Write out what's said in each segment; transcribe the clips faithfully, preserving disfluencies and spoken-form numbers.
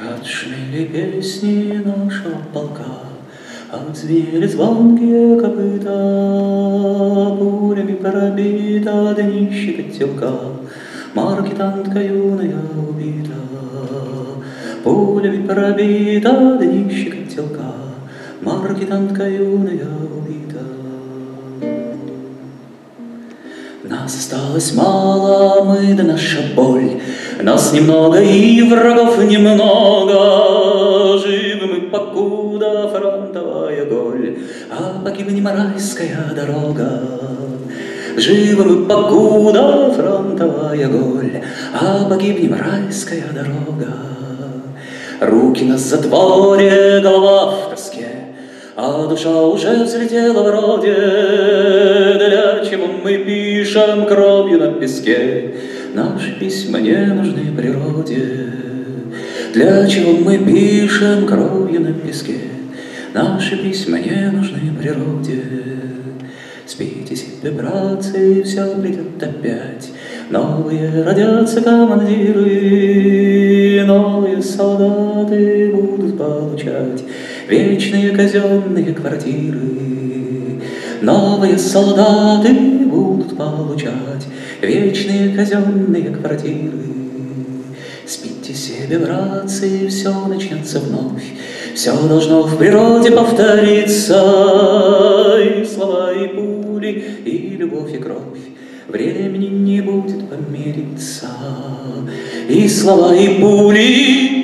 Отшумели песни нашего полка, отзвенели звонкие копыта, пулями пробита днище котелка, маркетантка юная убита. Пулями пробита днище котелка, маркетантка юная убита. Нас осталось мало, мы да наша боль, нас немного и врагов немного. Живы мы, покуда фронтовая голь, а погибнем райская дорога. Живы мы, покуда фронтовая голь, а погибнем райская дорога. Руки на затворе, голова в тоске, а душа уже взлетела вроде. Для чего мы пишем кровью на песке? Наши письма не нужны природе. Для чего мы пишем кровью на песке? Наши письма не нужны природе. Спите себе, братцы, все придет опять. Новые родятся командиры, новые солдаты будут получать вечные казенные квартиры. Новые солдаты будут получать вечные казенные квартиры. Спите себе, братцы, все начнется вновь, все должно в природе повториться. И слова, и пули, и любовь, и кровь, времени не будет помириться. И слова, и пули,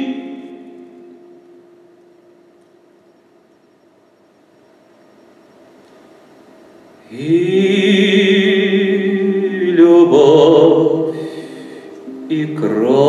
и любовь, и кровь.